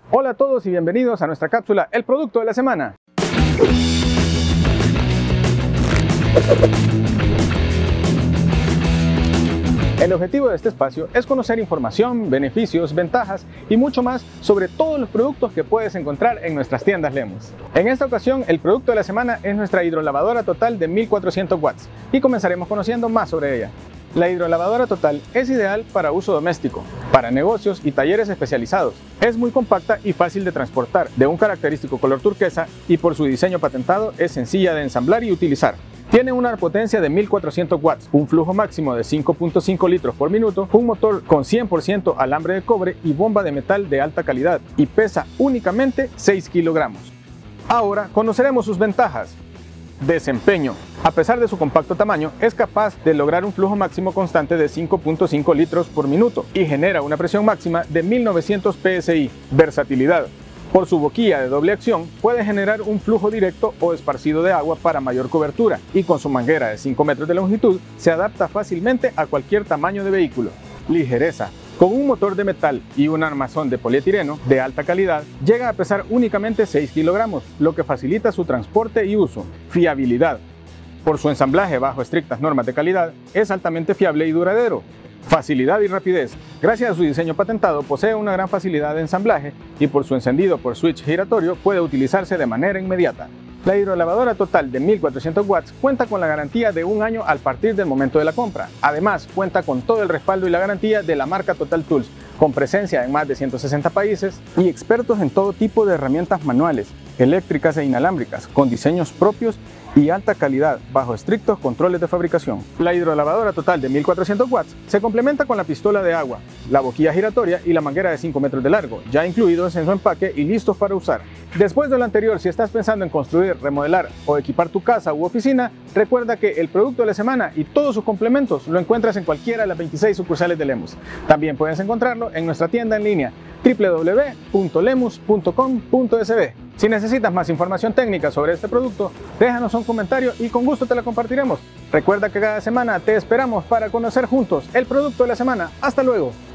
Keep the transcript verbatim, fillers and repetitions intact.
Hola a todos y bienvenidos a nuestra cápsula El Producto de la Semana. El objetivo de este espacio es conocer información, beneficios, ventajas y mucho más sobre todos los productos que puedes encontrar en nuestras tiendas Lemus. En esta ocasión, el producto de la semana es nuestra hidrolavadora total de mil cuatrocientos watts y comenzaremos conociendo más sobre ella. La hidrolavadora total es ideal para uso doméstico, para negocios y talleres especializados. Es muy compacta y fácil de transportar, de un característico color turquesa y por su diseño patentado es sencilla de ensamblar y utilizar. Tiene una potencia de mil cuatrocientos watts, un flujo máximo de cinco punto cinco litros por minuto, un motor con cien por ciento alambre de cobre y bomba de metal de alta calidad y pesa únicamente seis kilogramos. Ahora conoceremos sus ventajas. Desempeño. A pesar de su compacto tamaño, es capaz de lograr un flujo máximo constante de cinco punto cinco litros por minuto y genera una presión máxima de mil novecientos P S I. Versatilidad. Por su boquilla de doble acción, puede generar un flujo directo o esparcido de agua para mayor cobertura y con su manguera de cinco metros de longitud, se adapta fácilmente a cualquier tamaño de vehículo. Ligereza. Con un motor de metal y un armazón de polietileno de alta calidad, llega a pesar únicamente seis kilogramos, lo que facilita su transporte y uso. Fiabilidad. Por su ensamblaje bajo estrictas normas de calidad, es altamente fiable y duradero. Facilidad y rapidez. Gracias a su diseño patentado, posee una gran facilidad de ensamblaje y por su encendido por switch giratorio puede utilizarse de manera inmediata. La hidrolavadora total de mil cuatrocientos watts cuenta con la garantía de un año al partir del momento de la compra. Además, cuenta con todo el respaldo y la garantía de la marca Total Tools, con presencia en más de ciento sesenta países y expertos en todo tipo de herramientas manuales, eléctricas e inalámbricas, con diseños propios y alta calidad, bajo estrictos controles de fabricación. La hidrolavadora total de mil cuatrocientos watts se complementa con la pistola de agua, la boquilla giratoria y la manguera de cinco metros de largo, ya incluidos en su empaque y listos para usar. Después de lo anterior, si estás pensando en construir, remodelar o equipar tu casa u oficina, recuerda que el producto de la semana y todos sus complementos lo encuentras en cualquiera de las veintiséis sucursales de Lemus. También puedes encontrarlo en nuestra tienda en línea w w w punto lemus punto com punto s b. Si necesitas más información técnica sobre este producto, déjanos un comentario y con gusto te la compartiremos. Recuerda que cada semana te esperamos para conocer juntos el producto de la semana. ¡Hasta luego!